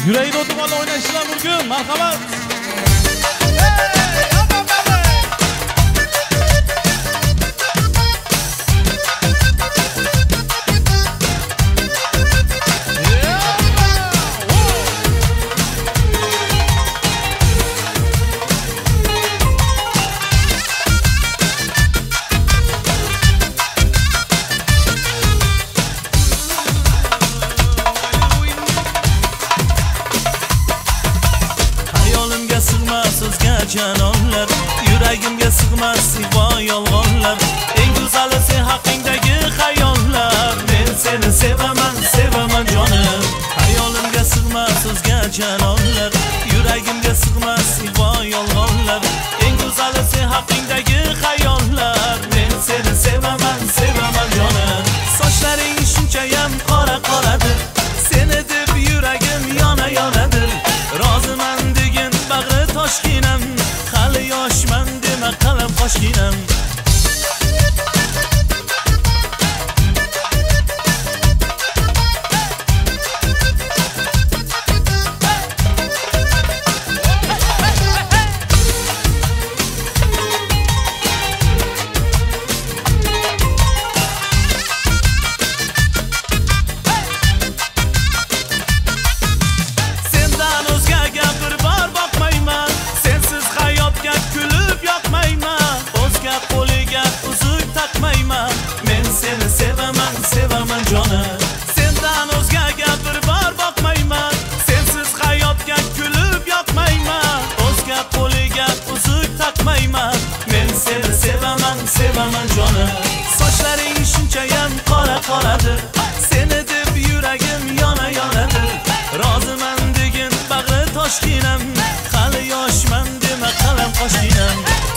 Yüreğini oturmalı oynayışlar bugün. Marhamat. Canonlar, yüreğimge sığmaz siva yolg'onlar. Eng go'zali sen haqingdagi xayollar. Men seni sevaman, sevaman jonim. Hayolimga sig'mas o'zga canonlar, yüreğimge sığmaz siva yolg'onlar. Eng go'zali sen haqingdagi xayollar. Men seni sevaman, sevaman jonim. Sochlaring shunchayam qora qoradir, seni deb yuragim yona yonadir. Roziman degin bag'ri toshginam, hali yoshman dema qalam qoshginam. Sevaman jonim, sendan o'zgaga bir bor boqmayman. Sensiz hayotga kulib yoqmayman, o'zga qo'liga uzuk taqmayman. Men seni sevaman, sevaman jonim. Sochlaring shunchayam qora qoradir, seni deb yuragim yona yonadir. Roziman degin bag'ri toshginam, hali yoshman dema qalam qoshginam.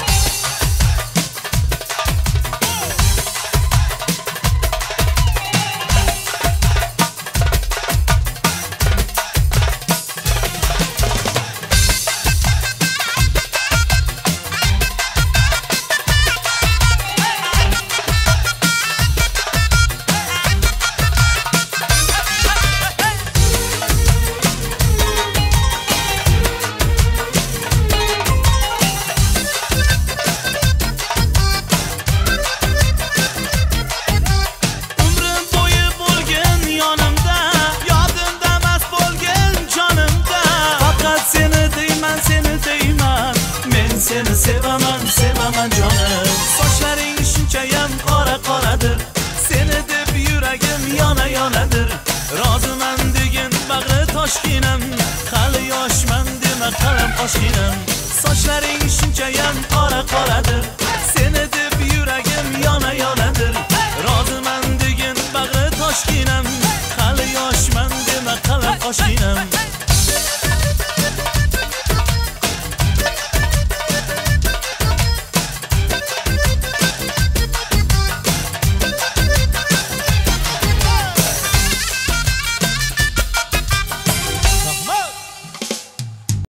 Seni sevaman, sevaman jonim. Sochlaring shunchayam qora qoradir, seni deb yuragim yona yonadir. Roziman degin bag'ri toshginam, hali yoshman dema qalam qoshginam. Sochlaring shunchayam qora qoradir, seni deb yuragim yona yonadir. Roziman degin bag'ri toshginam, hali yoshman dema qalam qoshginam.